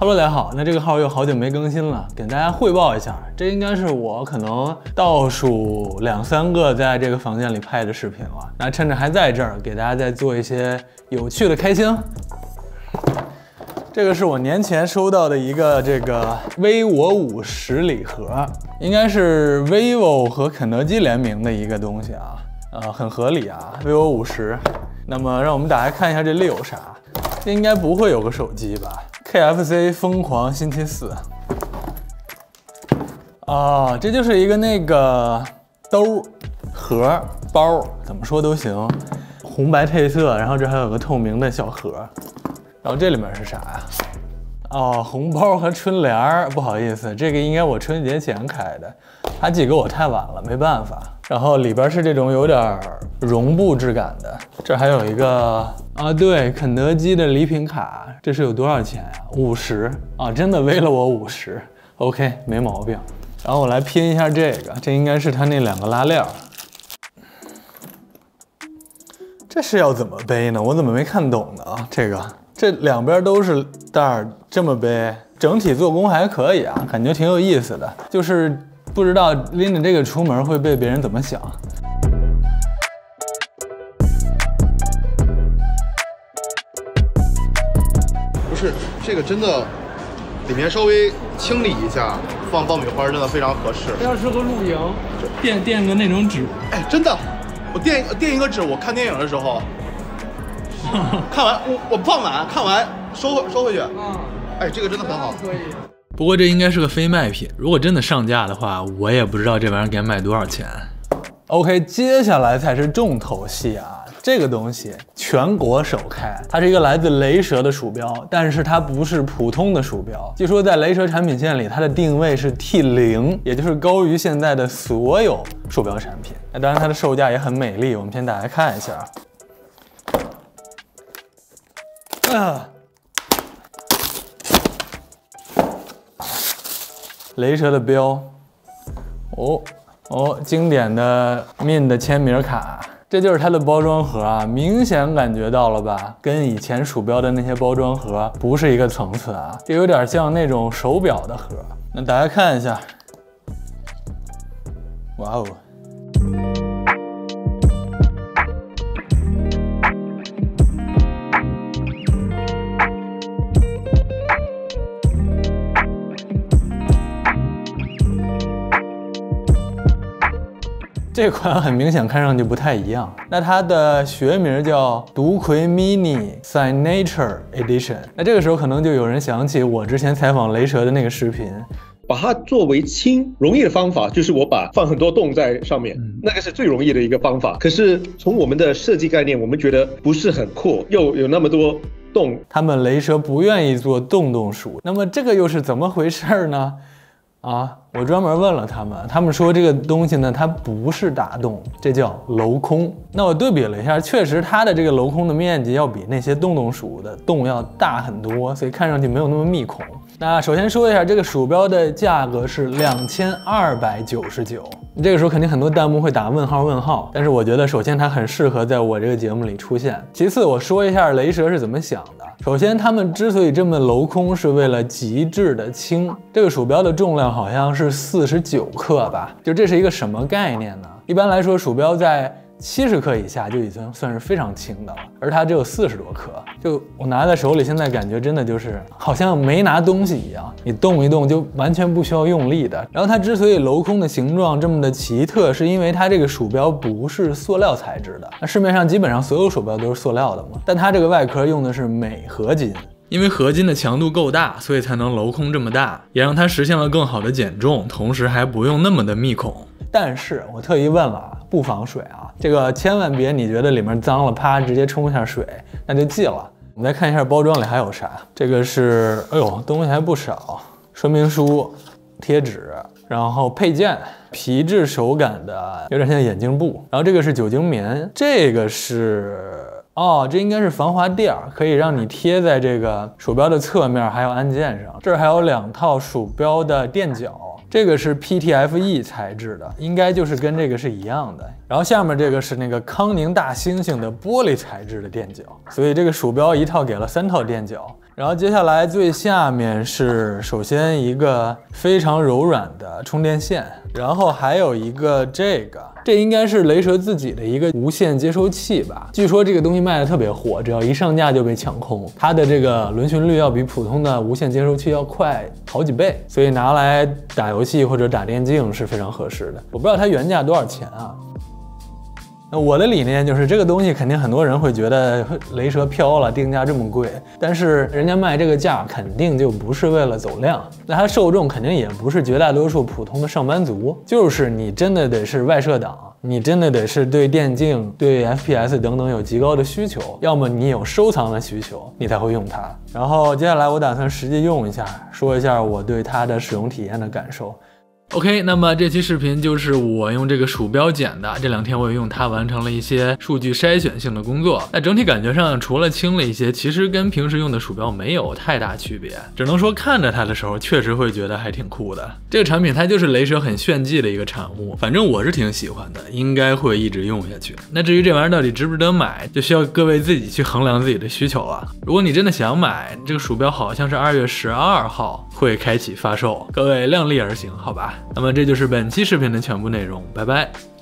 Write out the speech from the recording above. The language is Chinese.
Hello， 大家好，那这个号又好久没更新了，给大家汇报一下，这应该是我可能倒数2、3个在这个房间里拍的视频了。那趁着还在这儿，给大家再做一些有趣的开箱。这个是我年前收到的一个这个 vivo 50礼盒，应该是 vivo 和肯德基联名的一个东西啊，很合理啊 ，vivo 50。那么让我们打开看一下这里有啥，这应该不会有个手机吧 ？KFC 疯狂星期四。啊，这就是一个那个兜、盒、包，怎么说都行，红白配色，然后这还有个透明的小盒。然后这里面是啥呀？哦，红包和春联儿，不好意思，这个应该我春节前开的，他寄给我太晚了，没办法。然后里边是这种有点绒布质感的，这还有一个啊，对，肯德基的礼品卡，这是有多少钱呀？50啊，真的为了我50 ，OK， 没毛病。然后我来拼一下这个，这应该是它那2个拉链。这是要怎么背呢？我怎么没看懂呢？这两边都是袋儿，这么背，整体做工还可以啊，感觉挺有意思的。就是不知道拎着这个出门会被别人怎么想。 不是，这个真的，里面稍微清理一下，放爆米花真的非常合适。 非常适合露营，垫个那种纸。 哎，真的，我垫一个纸，我看电影的时候。看完我放满，看完收回去。哎，这个真的很好。 可以。不过这应该是个非卖品，如果真的上架的话，我也不知道这玩意儿该卖多少钱。OK， 接下来才是重头戏啊！这个东西全国首开，它是一个来自雷蛇的鼠标，但是它不是普通的鼠标。据说在雷蛇产品线里，它的定位是 T0，也就是高于现在的所有鼠标产品。那当然，它的售价也很美丽，我们先打开看一下。雷蛇的标，经典的 Min 的签名卡，这就是它的包装盒啊，明显感觉到了吧？跟以前鼠标的那些包装盒不是一个层次啊，这有点像那种手表的盒。那大家看一下，哇哦！这款很明显看上去不太一样，那它的学名叫独魁 Mini Signature Edition。那这个时候可能就有人想起我之前采访雷蛇的那个视频， 把它作为轻容易的方法，就是我放很多洞在上面，那个是最容易的一个方法。可是从我们的设计概念，我们觉得不是很酷，又有那么多洞。 他们雷蛇不愿意做洞鼠，那么这个又是怎么回事呢？我专门问了他们说这个东西呢，它不是打洞，这叫镂空。那我对比了一下，确实它的这个镂空的面积要比那些洞鼠的洞要大很多，所以看上去没有那么密孔。那首先说一下，这个鼠标的价格是2299。这个时候肯定很多弹幕会打问号，但是我觉得首先它很适合在我这个节目里出现。其次我说一下雷蛇是怎么想的。首先他们之所以这么镂空，是为了极致的轻。这个鼠标的重量好像是49克吧，就这是一个什么概念呢？一般来说鼠标在70克以下就已经算是非常轻的了，而它只有40多克，就我拿在手里，现在感觉真的就是好像没拿东西一样，你动一动就完全不需要用力的。然后它之所以镂空的形状这么的奇特，是因为它这个鼠标不是塑料材质的，那市面上基本上所有鼠标都是塑料的嘛，但它这个外壳用的是镁合金。因为合金的强度够大，所以才能镂空这么大，也让它实现了更好的减重，同时还不用那么的密孔。但是我特意问了，不防水啊，这个千万别你觉得里面脏了，啪直接冲一下水，那就记了。我们再看一下包装里还有啥，这个是，哎呦，东西还不少，说明书、贴纸，然后配件，皮质手感的，有点像眼镜布，然后这个是酒精棉，这个是。这应该是防滑垫，可以让你贴在这个鼠标的侧面还有按键上。这儿还有2套鼠标的垫脚，这个是 PTFE 材质的，应该就是跟这个是一样的。然后下面这个是那个康宁大猩猩的玻璃材质的垫脚，所以这个鼠标一套给了3套垫脚。 然后接下来最下面是首先一个非常柔软的充电线，然后还有一个这应该是雷蛇自己的一个无线接收器吧。据说这个东西卖的特别火，只要一上架就被抢空，它的这个轮询率要比普通的无线接收器要快好几倍，所以拿来打游戏或者打电竞是非常合适的。我不知道它原价多少钱啊。那我的理念就是这个东西肯定很多人会觉得雷蛇飘了，定价这么贵，但是人家卖这个价肯定就不是为了走量，那它受众肯定也不是绝大多数普通的上班族，就是你真的得是外设党，你真的得是对电竞、对 FPS 等等有极高的需求，要么你有收藏的需求，你才会用它。然后接下来我打算实际用一下，说一下我对它的使用体验的感受。OK， 那么这期视频就是我用这个鼠标剪的。这2天我也用它完成了一些数据筛选性的工作。那整体感觉上，除了轻了一些，其实跟平时用的鼠标没有太大区别。只能说看着它的时候，确实会觉得还挺酷的。这个产品它就是雷蛇很炫技的一个产物，反正我是挺喜欢的，应该会一直用下去。那至于这玩意儿到底值不值得买，就需要各位自己去衡量自己的需求了。如果你真的想买，这个鼠标好像是2月12号会开启发售，各位量力而行，好吧？那么这就是本期视频的全部内容，拜拜。